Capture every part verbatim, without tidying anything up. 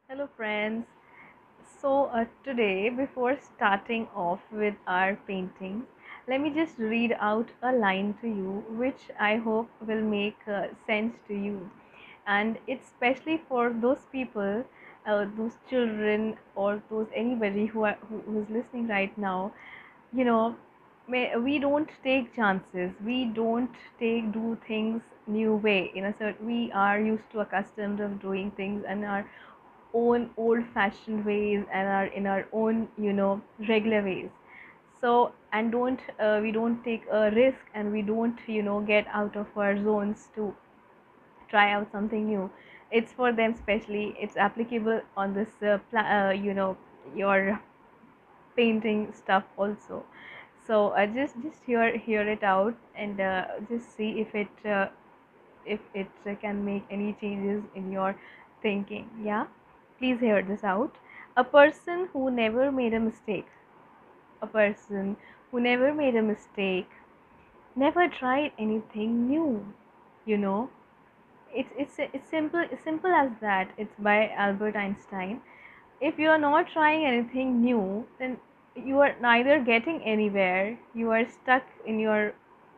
Hello, friends. So, uh, today, before starting off with our painting, let me just read out a line to you, which I hope will make uh, sense to you. And it's especially for those people, uh, those children, or those anybody who are who, who is listening right now. You know, may, we don't take chances. We don't take do things new way. In a certain, we are used to accustomed of doing things and are own old fashioned ways and are in our own you know regular ways. So and don't uh, we don't take a risk, and we don't you know get out of our zones to try out something new. It's for them especially. It's applicable on this uh, pla- uh, you know your painting stuff also. So uh, just just hear hear it out, and uh, just see if it uh, if it uh, can make any changes in your thinking. Yeah, please hear this out. A person who never made a mistake, a person who never made a mistake, never tried anything new. You know, it's it's it's simple it's simple as that. It's by Albert Einstein. If you are not trying anything new, then you are neither getting anywhere. You are stuck in your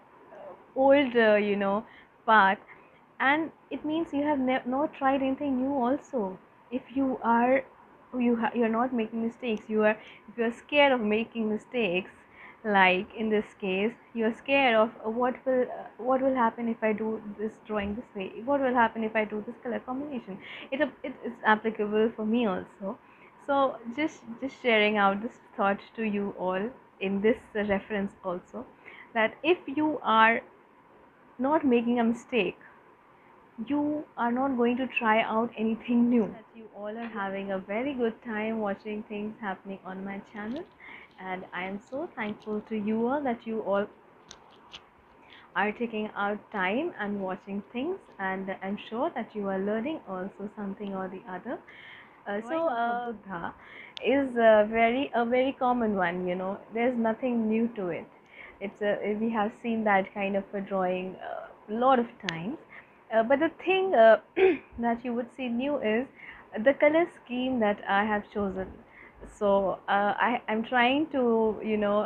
old uh, you know path, and it means you have ne- not tried anything new also. If you are you ha- you're not making mistakes, you are if you're scared of making mistakes, like in this case you're scared of uh, what will uh, what will happen if I do this drawing this way, what will happen if I do this color combination. It, it is applicable for me also. So just just sharing out this thought to you all in this uh, reference also, that if you are not making a mistake, you are not going to try out anything new. That you all are having a very good time watching things happening on my channel, and I am so thankful to you all that you all are taking out time and watching things, and I'm sure that you are learning also something or the other. Uh, so uh, Buddha is a very a very common one. You know, there's nothing new to it. It's a we have seen that kind of a drawing a lot of times. Uh, but the thing uh, that you would see new is the color scheme that I have chosen. So uh, I am trying to you know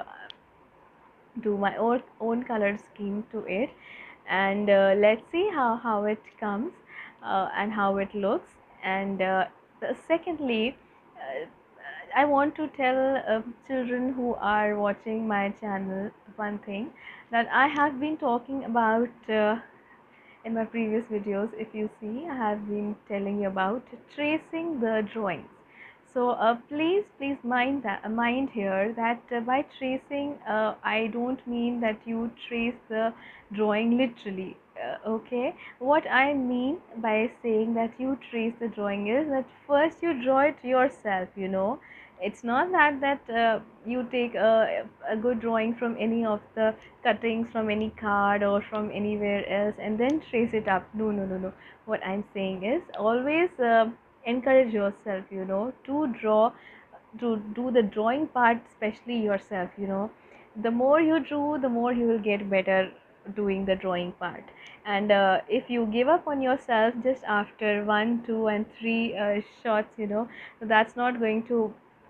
do my own own color scheme to it, and uh, let's see how how it comes, uh, and how it looks. And uh, secondly, uh, I want to tell uh, children who are watching my channel one thing, that I have been talking about uh, in my previous videos. If you see, I have been telling you about tracing the drawings. So uh, please please mind that uh, mind here that uh, by tracing, uh, I don't mean that you trace the drawing literally. Uh, okay, what I mean by saying that you trace the drawing is that first you draw it yourself. You know, it's not that that uh, you take a, a good drawing from any of the cuttings from any card or from anywhere else and then trace it up. No, no, no, no. What I'm saying is always uh, encourage yourself, you know, to draw, to do the drawing part, especially yourself. You know, the more you do, the more you will get better doing the drawing part. And uh, if you give up on yourself just after one, two, and three uh, shots, you know, that's not going to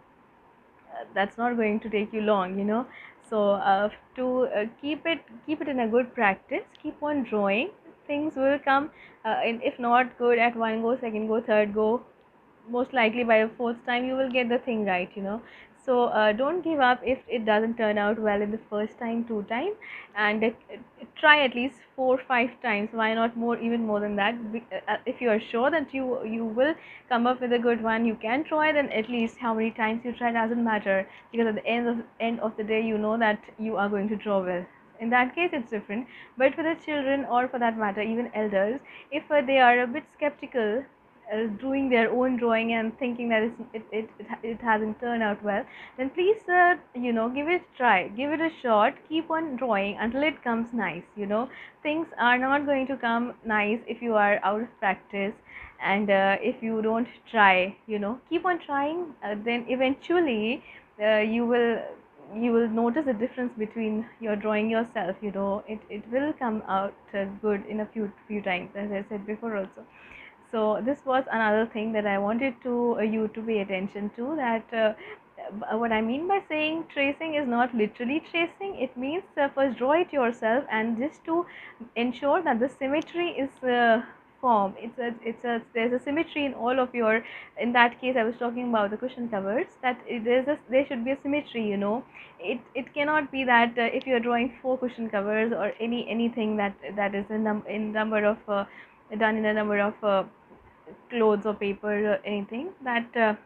uh, that's not going to take you long, you know. So uh, to uh, keep it keep it in a good practice, keep on drawing. Things will come, uh, and if not good at one go, second go, third go, most likely by the fourth time you will get the thing right, you know. So uh, don't give up if it doesn't turn out well in the first time, two time, and uh, try at least four five times. Why not more, even more than that? Uh, uh, if you are sure that you you will come up with a good one, you can try. Then at least how many times you try doesn't matter, because at the end of end of the day you know that you are going to draw well. In that case it's different. But for the children, or for that matter even elders, if uh, they are a bit skeptical, uh, doing their own drawing and thinking that it's, it, it, it, it hasn't turned out well, then please uh, you know give it a try, give it a shot, keep on drawing until it comes nice. You know, things are not going to come nice if you are out of practice, and uh, if you don't try, you know, keep on trying, uh, then eventually uh, you will you will notice the difference between your drawing yourself. You know, it, it will come out uh, good in a few few times, as I said before also. So this was another thing that I wanted to uh, you to pay attention to, that uh, uh, what I mean by saying tracing is not literally tracing. It means uh, first draw it yourself, and just to ensure that the symmetry is uh, formed. It's a it's a there's a symmetry in all of your. In that case, I was talking about the cushion covers. That it, there's a there should be a symmetry. You know, it it cannot be that uh, if you're drawing four cushion covers or any anything that that is in num in number of uh, done in a number of uh, clothes or paper or anything, that uh,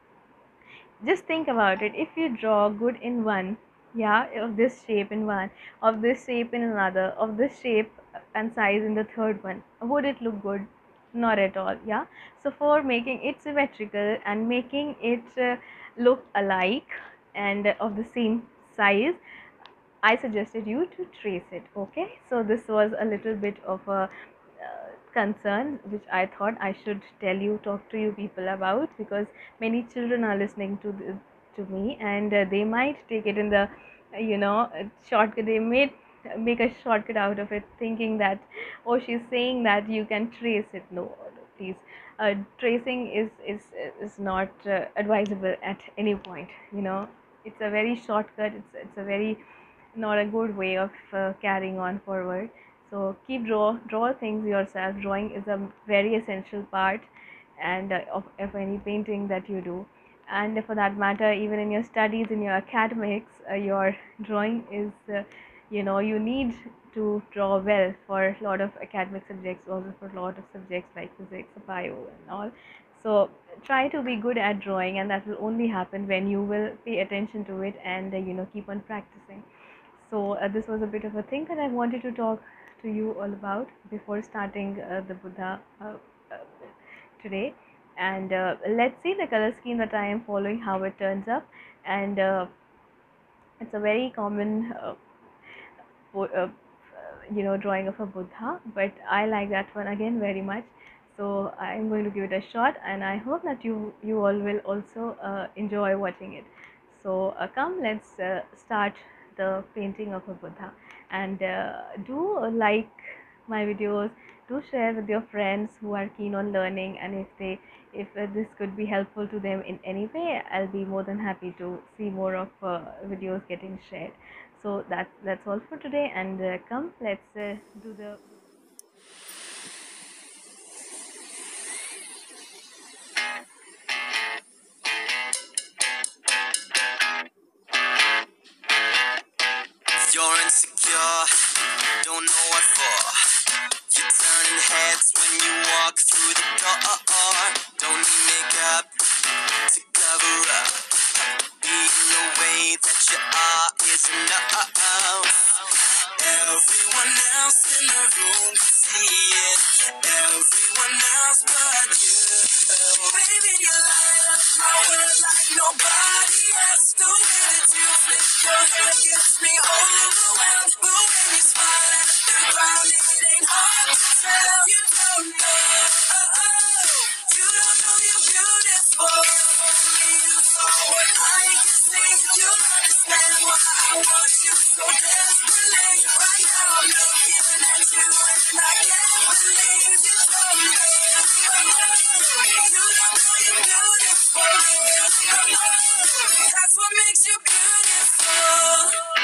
just think about it. If you draw good in one, yeah, of this shape in one, of this shape in another, of this shape and size in the third one, would it look good? Not at all. Yeah. So for making it symmetrical and making it uh, look alike and uh, of the same size, I suggested you to trace it. Okay, so this was a little bit of a uh, concern which I thought I should tell you, talk to you people about, because many children are listening to the, to me, and uh, they might take it in the uh, you know uh, shortcut. They may make a shortcut out of it, thinking that, oh, she's saying that you can trace it. No, please. Uh, tracing is is is not uh, advisable at any point. You know, it's a very shortcut. It's it's a very not a good way of uh, carrying on forward. So keep draw draw things yourself. Drawing is a very essential part and uh, of, of any painting that you do, and for that matter, even in your studies, in your academics, uh, your drawing is uh, you know you need to draw well for a lot of academic subjects, also for a lot of subjects like physics, bio and all. So try to be good at drawing, and that will only happen when you will pay attention to it and uh, you know keep on practicing. So uh, this was a bit of a thing that I wanted to talk to you all about before starting uh, the Buddha uh, uh, today. And uh, let's see the color scheme that I am following, how it turns up. And uh, it's a very common uh, uh, you know drawing of a Buddha, but I like that one again very much. So I'm going to give it a shot, and I hope that you you all will also uh, enjoy watching it. So uh, come, let's uh, start the painting of a Buddha, and uh, do like my videos, do share with your friends who are keen on learning, and if they if uh, this could be helpful to them in any way, I'll be more than happy to see more of uh, videos getting shared. So that's that's all for today, and uh, come, let's uh, do the You're insecure, don't know what for. You're turning heads when you walk through the door. Don't need makeup to cover up. Being the way that you are is enough. Everyone else in the room can see it. Everyone else but you. Baby, you light up my world like nobody else. The way that you flip your hair gets me overwhelmed. But when you smile at the ground, it ain't hard to tell. You don't know, oh, oh, you don't know you're beautiful. Only you saw what I can see. You understand why I want you so desperately. Right now I'm looking at you and I can't believe you don't know. You don't know you're beautiful. That's what makes you beautiful.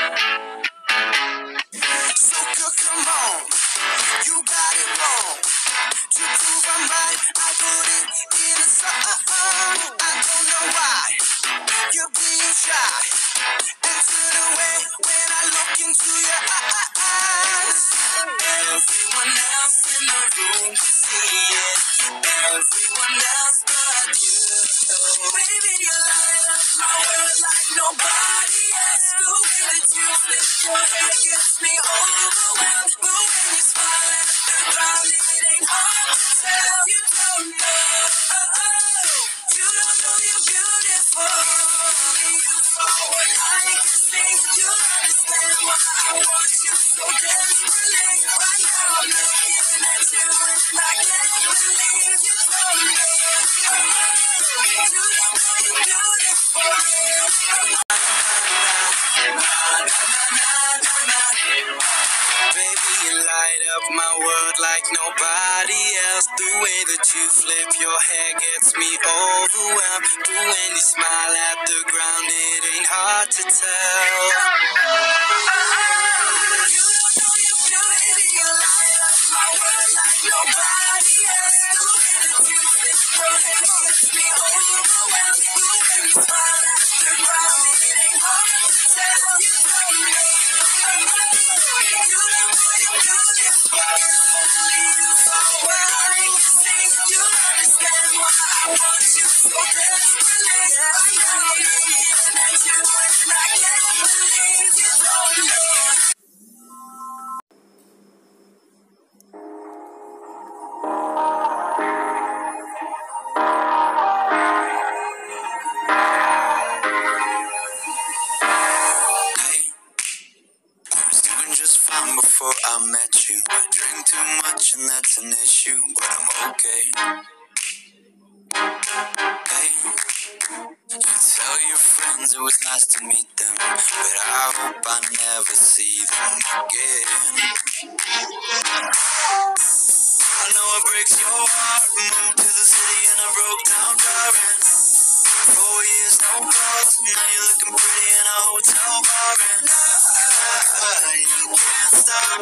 So girl, come on, you got it wrong. To prove I'm right, I put it in a song. I don't know why you're being shy and turn away when I look into your eyes. Everyone else in the room can see it. Everyone else but you. Baby, you light up my world like nobody else. The way that you flip your hair gets me overwhelmed. But when you smile at the ground, it ain't hard to tell. You don't know, oh, oh, you don't know you're beautiful. Only you saw what I can see. You understand why I want you so desperately. Right now I'm looking at you and I can't believe you don't know. way that you flip your hair gets me overwhelmed. But when you smile at the ground, it ain't hard to tell. You don't know you do, baby, you light up my world like nobody else. The way that you flip your hair gets me overwhelmed. But when you smile at the ground, it ain't hard to tell. You don't know. You don't know you do this world. Only you so well. I can see you understand why I want you so desperately. I know you that you and I can't believe you don't know. I was doing just fine before I met you. I drink too much and that's an issue, but I'm okay. Hey, you tell your friends it was nice to meet them, but I hope I never see them again. I know it breaks your heart. Moved to the city in a broke down car. And four years no calls. Now you're looking pretty in a hotel bar. And I, you can't stop.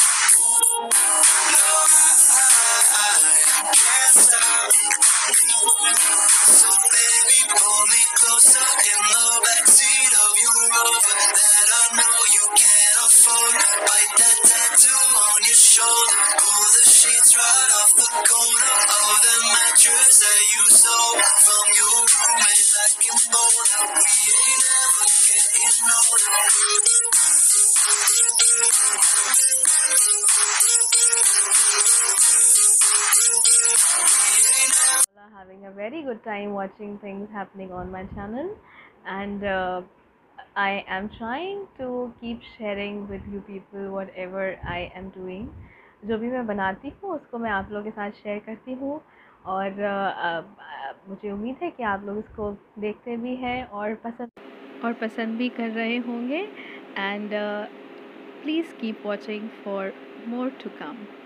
No, I, I can't stop. So baby, pull me closer in the backseat of your Rover that I know you can't afford. Bite that tattoo on your shoulder. Pull the sheets right off the corner of the mattress that you stole from your roommate back in Boulder. We ain't ever getting older. Having a very good time watching things happening on my channel, and uh, I am trying to keep sharing with you people whatever I am doing. जो भी मैं बनाती हूँ उसको मैं आप लोगों के साथ शेयर करती हूँ, और uh, uh, मुझे उम्मीद है कि आप लोग इसको देखते भी हैं और पसंद और पसंद भी कर रहे होंगे. And please keep watching for more to come.